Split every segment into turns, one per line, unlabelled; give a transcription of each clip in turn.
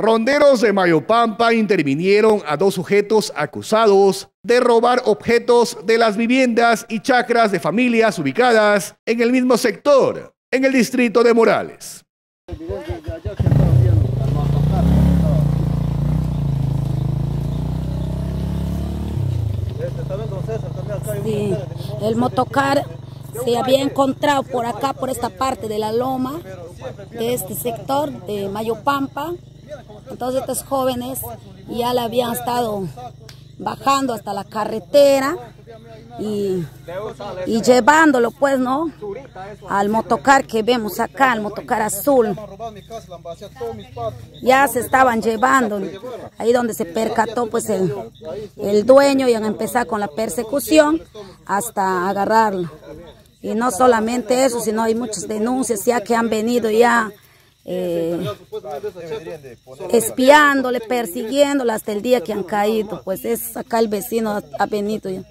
Ronderos de Mayopampa intervinieron a 2 sujetos acusados de robar objetos de las viviendas y chacras de familias ubicadas en el mismo sector, en el distrito de Morales.
Sí, el motocar se había encontrado por acá, por esta parte de la loma, de este sector de Mayopampa. Entonces estos jóvenes ya le habían estado bajando hasta la carretera y llevándolo, pues, ¿no?, al motocar que vemos acá, el motocar azul. Ya se estaban llevando, ahí donde se percató pues el dueño, y han empezado con la persecución hasta agarrarlo. Y no solamente eso, sino hay muchas denuncias ya que han venido ya espiándole, persiguiéndole hasta el día que han caído. Pues es acá el vecino ha venido ya.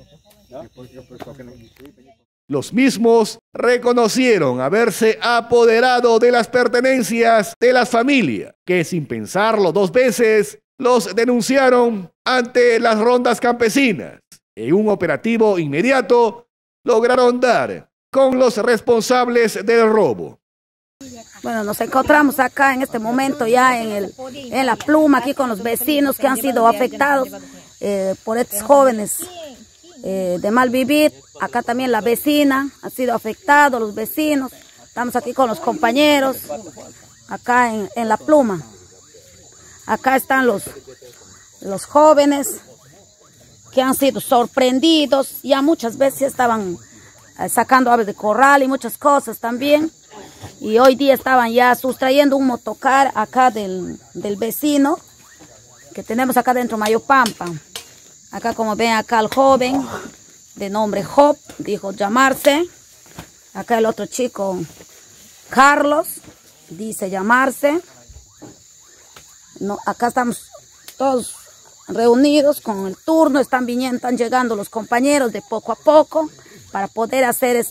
Los mismos reconocieron haberse apoderado de las pertenencias de las familias, que sin pensarlo 2 veces los denunciaron ante las rondas campesinas. En un operativo inmediato lograron dar con los responsables del robo.
Bueno, nos encontramos acá en este momento ya en la Pluma, aquí con los vecinos que han sido afectados por estos jóvenes de mal vivir. Acá también la vecina ha sido afectada, los vecinos. Estamos aquí con los compañeros, acá en la Pluma. Acá están los jóvenes que han sido sorprendidos. Ya muchas veces estaban sacando aves de corral y muchas cosas también. Y hoy día estaban ya sustrayendo un motocar acá del vecino que tenemos acá dentro de Mayopampa. Acá, como ven, acá el joven de nombre Job dijo llamarse. Acá el otro chico, Carlos, dice llamarse. No, acá estamos todos reunidos con el turno. Están llegando los compañeros de poco a poco para poder hacer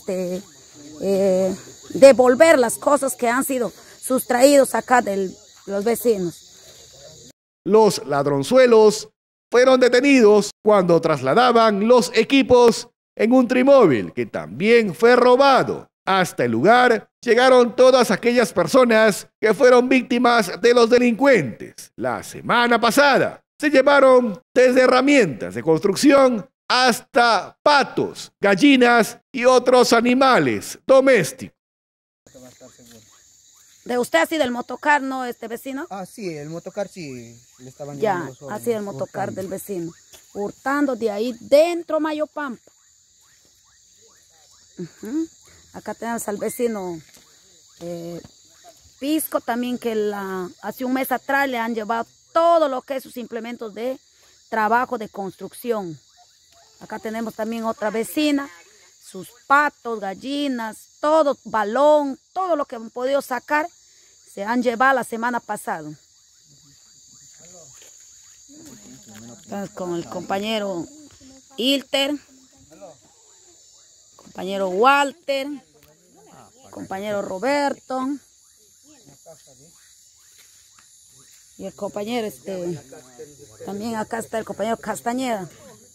devolver las cosas que han sido sustraídos acá de los vecinos.
Los ladronzuelos fueron detenidos cuando trasladaban los equipos en un trimóvil que también fue robado. Hasta el lugar llegaron todas aquellas personas que fueron víctimas de los delincuentes. La semana pasada se llevaron desde herramientas de construcción hasta patos, gallinas y otros animales domésticos.
¿De usted ha sido el motocar, no, vecino?
Ah, sí, el motocar sí le estaban
ya, ha sido el motocar del vecino. Hurtando de ahí dentro Mayopampa. Acá tenemos al vecino Pisco también, que hace un mes atrás le han llevado todo lo que es sus implementos de trabajo de construcción. Acá tenemos también otra vecina, sus patos, gallinas, todo, balón, todo lo que han podido sacar, se han llevado la semana pasada. Entonces, con el compañero Ilter, compañero Walter, compañero Roberto, y el compañero también acá está el compañero Castañeda.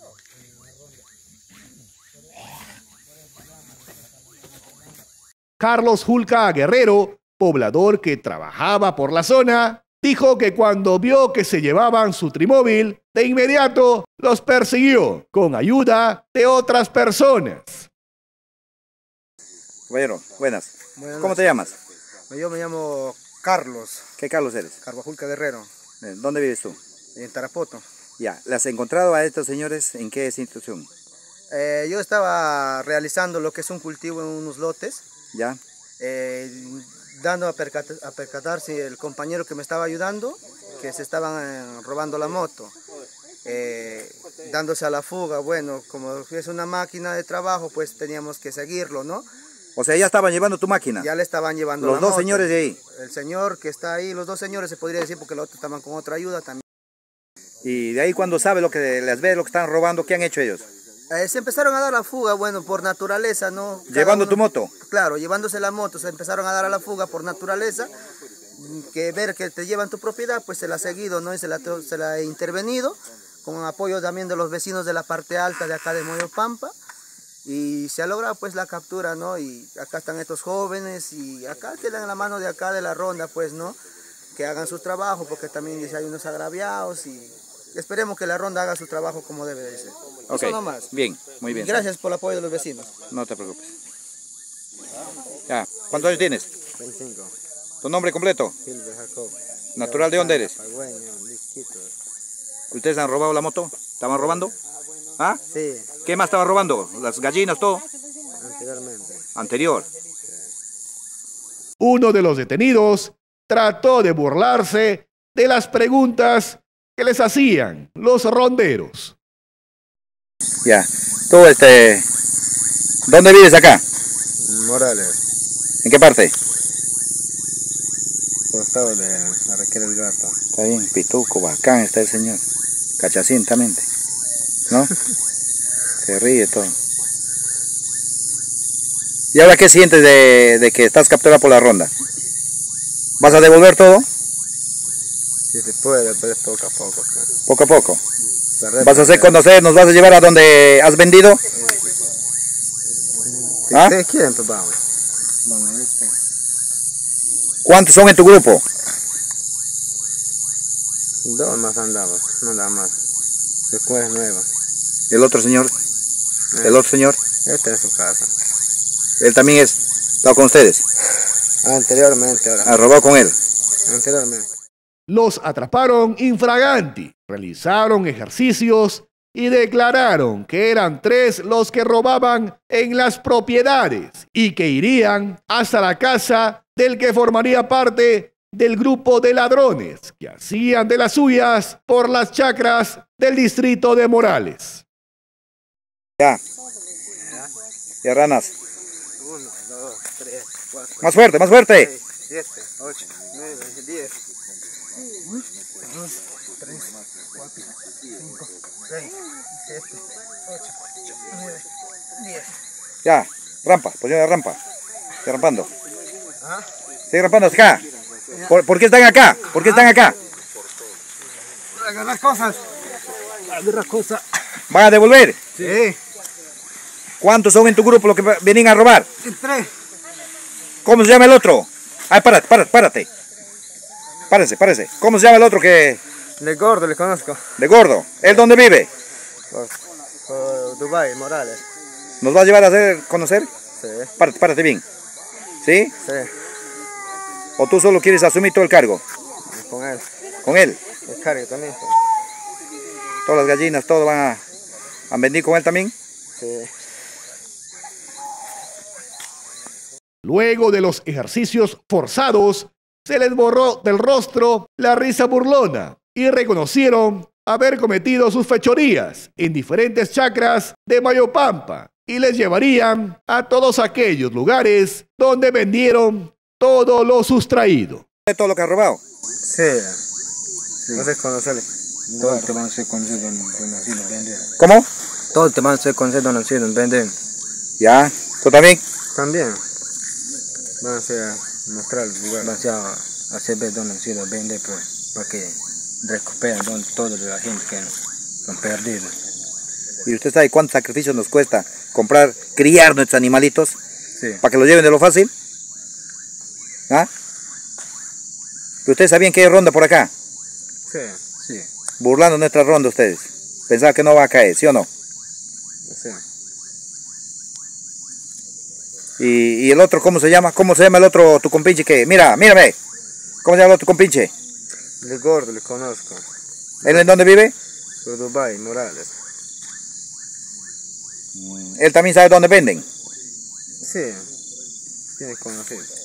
Carlos Julca Guerrero, poblador que trabajaba por la zona, dijo que cuando vio que se llevaban su trimóvil, de inmediato los persiguió con ayuda de otras personas.
Bueno, buenas. ¿Cómo te llamas?
Yo me llamo Carlos.
¿Qué Carlos eres?
Carlos Julca Guerrero.
¿Dónde vives tú?
En Tarapoto.
Ya, ¿las has encontrado a estos señores en qué situación?
Yo estaba realizando lo que es un cultivo en unos lotes.
Ya.
Dando a percatarse el compañero que me estaba ayudando, que se estaban robando la moto, dándose a la fuga. Bueno, como es una máquina de trabajo, pues teníamos que seguirlo, ¿no?
O sea, ya estaban llevando tu máquina.
Ya le estaban llevando
los
la
dos
moto.
Señores de ahí.
El señor que está ahí, los 2 señores se podría decir, porque los otros estaban con otra ayuda también.
Y de ahí, cuando sabe lo que les ve, lo que están robando, ¿qué han hecho ellos?
Se empezaron a dar la fuga, bueno, por naturaleza, ¿no?
¿Llevando tu moto?
Claro, llevándose la moto, se empezaron a dar a la fuga por naturaleza. que ver que te llevan tu propiedad, pues se la ha seguido, ¿no? Y se la ha intervenido, con apoyo también de los vecinos de la parte alta de acá de Moyopampa, y se ha logrado pues la captura, ¿no? Y acá están estos jóvenes, y acá quedan en la mano de acá de la ronda, pues, ¿no? Que hagan su trabajo, porque también dice, hay unos agraviados, y esperemos que la ronda haga su trabajo como debe de ser.
Ok,
eso nomás.
bien, muy bien.
Y gracias por el apoyo de los vecinos.
No te preocupes. Ya, ¿cuántos años tienes?
25.
¿Tu nombre completo?
Gilbert Jacob.
¿Natural de dónde eres?
Pagüeño, Lisquito.
¿Ustedes han robado la moto? ¿Estaban robando? ¿Ah?
Sí,
¿Qué más estaban robando? ¿Las gallinas, todo?
anteriormente.
Anterior.
Uno de los detenidos trató de burlarse de las preguntas que les hacían los ronderos.
Ya. Tú, ¿dónde vives acá?
Morales,
¿En qué parte?
costado de la Raquel del Gato.
Está bien, pituco, bacán está el señor. Cachacintamente. ¿No? Se ríe todo. ¿Y ahora qué sientes de que estás capturado por la ronda? ¿Vas a devolver todo?
Si se puede, pero es poco a poco.
Poco a poco. ¿Vas a hacer conocer, nos vas a llevar a donde has vendido?
Si
¿Ah?
ustedes quieren, pues vamos.
¿Cuántos son en tu grupo?
Dos más andamos, no nada más. Después es nuevo.
¿El otro señor? ¿El otro señor?
Este es su casa.
Él también está con ustedes.
Anteriormente, ahora.
¿Ha robado con él?
Anteriormente.
Los atraparon infraganti, realizaron ejercicios y declararon que eran 3 los que robaban en las propiedades y que irían hasta la casa del que formaría parte del grupo de ladrones que hacían de las suyas por las chacras del distrito de Morales.
Ya. Ya, ranas.
1, 2, 3, 4,
Más fuerte, más fuerte.
6, 7, 8, 9, 10. 1, 2, 3, 4, 5, 6, 7, 8, 9, 10.
Ya. Rampa, posición de rampa. Sigue rampando.
¿Ah?
Sigue rampando hasta acá. ¿Por qué están acá? ¿Por qué están acá?
Agarrar cosas. Agarrar cosas.
¿Van a devolver?
Sí.
¿Cuántos son en tu grupo los que vienen a robar?
3.
¿Cómo se llama el otro? Ay, párate. Párese. ¿Cómo se llama el otro que...
De gordo le conozco.
de gordo? ¿Él dónde vive?
Por Dubái, Morales.
¿Nos va a llevar a hacer conocer?
Sí.
Párate bien. ¿Sí?
Sí.
¿O tú solo quieres asumir todo el cargo?
Con él.
¿Con él?
El cargo también.
¿Todas las gallinas, todo van a venir con él también?
Sí.
Luego de los ejercicios forzados, se les borró del rostro la risa burlona y reconocieron haber cometido sus fechorías en diferentes chacras de Moyopampa y les llevarían a todos aquellos lugares donde vendieron todo lo sustraído.
¿Todo lo que has robado?
Sí. No sé conocerle. Todos te van a ser conocidos donde nacido vender.
¿Cómo?
Todos te van a ser conocidos donde nacido vender.
Ya. ¿Tú también?
También. Van a ser a mostrar el lugar. Van a hacer ver donde nacido vender para que recuperen toda la gente que han perdido.
¿Y usted sabe cuántos sacrificios nos cuesta criar nuestros animalitos?
Sí.
¿Para que los lleven de lo fácil? ¿Ah? ¿Y ustedes sabían que hay ronda por acá?
Sí. Sí.
Burlando nuestra ronda ustedes. Pensaban que no va a caer, ¿sí o no?
Sí.
¿Y el otro cómo se llama? ¿Cómo se llama el otro, tu compinche que? Mírame. ¿Cómo se llama el otro compinche?
De gordo le conozco.
¿Él en dónde vive?
Por Dubái, Morales.
¿Él también sabe dónde venden?
Sí. Tiene conocido.